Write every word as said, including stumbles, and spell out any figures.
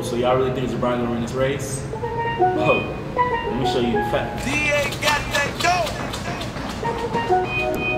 so y'all really think Jabron gonna win this race? Oh, let me show you the facts. D A got that dope.